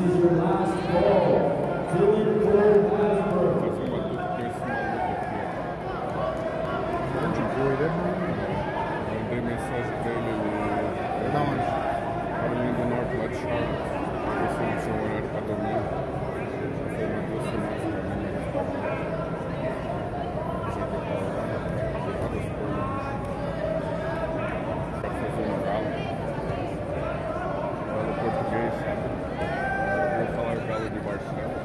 is your last call. Dylan Cole Hasbro. Onde foi? Mandei mensagem pra ele. Da onde? Carolina do Norte, lá de Charlotte. Ver se ele tinha um horário pra dormir. Foi uma 2 semanas pra mim. Já que eu tava lá, várias coisas. Pra fazer um galo. Galo português. Eu vou falar galo de Barcelos.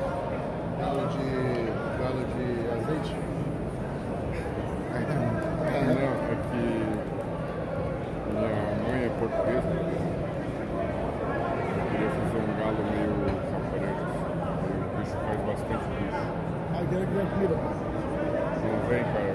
Galo de azeite? Não, é que minha mãe é portuguesa. Eu queria fazer um galo meio caparetas. O bicho faz bastante bicho. Ah, eu quero que venha comida. Não vem, cara.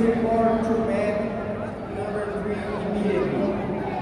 report to mat number 3 immediately.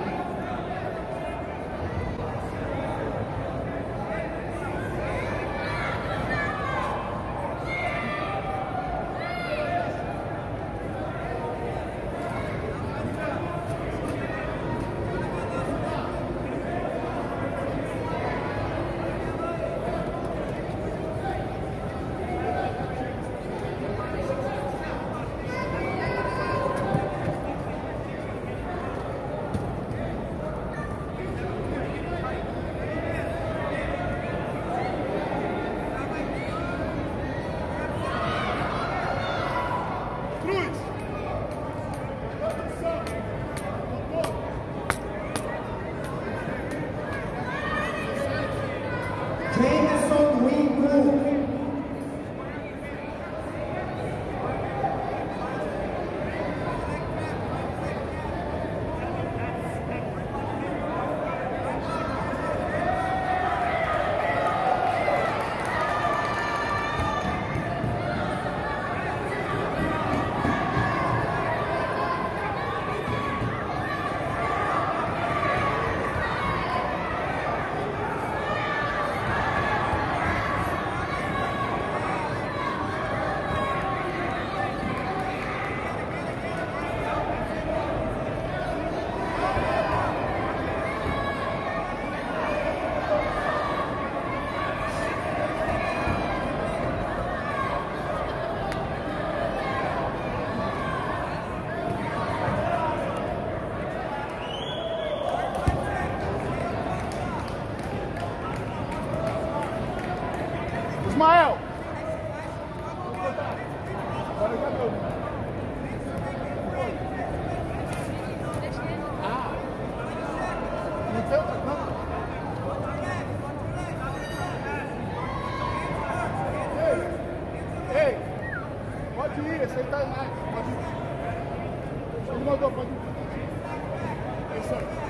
Jameson Wingo. Ismael! Não tem outra câmera? Ei! Pode ir, esse aí tá mais. Pode ir. Ele mandou, pode ir. É isso aí.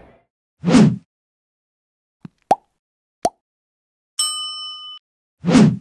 You